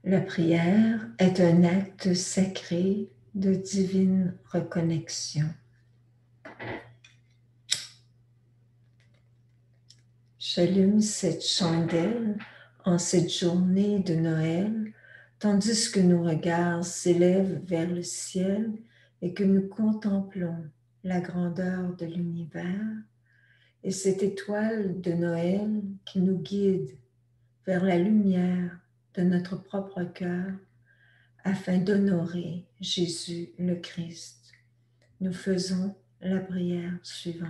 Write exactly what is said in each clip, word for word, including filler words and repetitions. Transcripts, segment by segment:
La prière est un acte sacré de divine reconnexion. J'allume cette chandelle en cette journée de Noël, tandis que nos regards s'élèvent vers le ciel et que nous contemplons la grandeur de l'univers et cette étoile de Noël qui nous guide vers la lumière de notre propre cœur afin d'honorer Jésus le Christ. Nous faisons la prière suivante.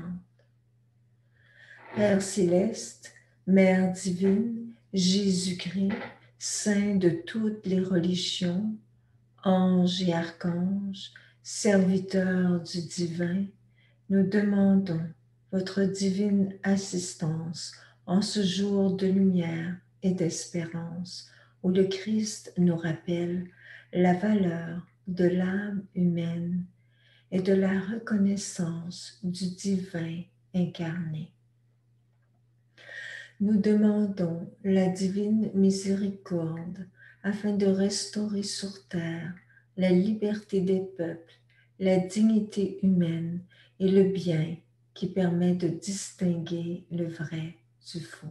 Père céleste, Mère divine, Jésus-Christ, Saint de toutes les religions, anges et archanges, serviteurs du divin, nous demandons votre divine assistance en ce jour de lumière et d'espérance où le Christ nous rappelle la valeur de l'âme humaine et de la reconnaissance du divin incarné. Nous demandons la divine miséricorde afin de restaurer sur terre la liberté des peuples, la dignité humaine et le bien qui permet de distinguer le vrai du faux.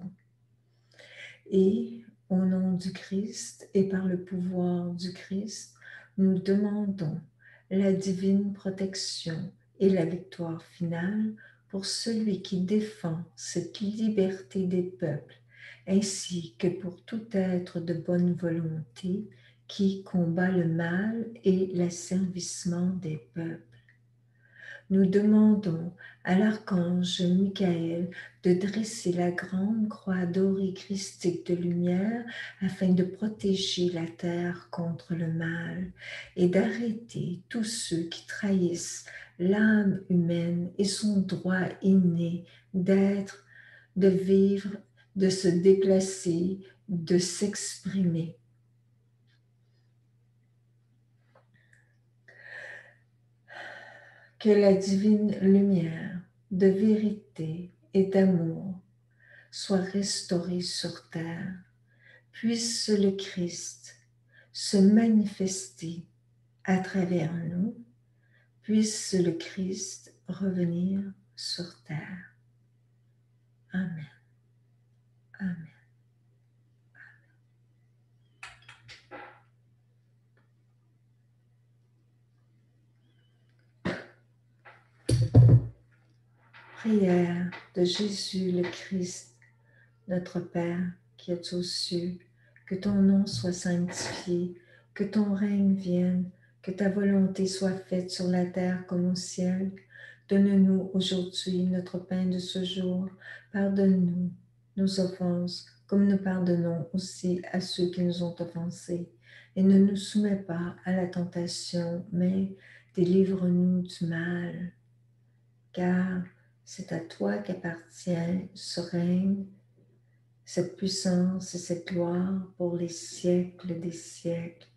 Et au nom du Christ et par le pouvoir du Christ, nous demandons la divine protection et la victoire finale pour celui qui défend cette liberté des peuples, ainsi que pour tout être de bonne volonté qui combat le mal et l'asservissement des peuples. Nous demandons à l'archange Michael de dresser la grande croix dorée christique de lumière afin de protéger la terre contre le mal et d'arrêter tous ceux qui trahissent l'âme humaine et son droit inné d'être, de vivre, de se déplacer, de s'exprimer. Que la divine lumière de vérité et d'amour soit restaurée sur terre. Puisse le Christ se manifester à travers nous. Puisse le Christ revenir sur terre. Amen. Amen. Prière de Jésus le Christ, notre Père qui es aux cieux, que ton nom soit sanctifié, que ton règne vienne, que ta volonté soit faite sur la terre comme au ciel. Donne-nous aujourd'hui notre pain de ce jour. Pardonne-nous nos offenses, comme nous pardonnons aussi à ceux qui nous ont offensés. Et ne nous soumets pas à la tentation, mais délivre-nous du mal. Car c'est à toi qu'appartient ce règne, cette puissance et cette gloire pour les siècles des siècles.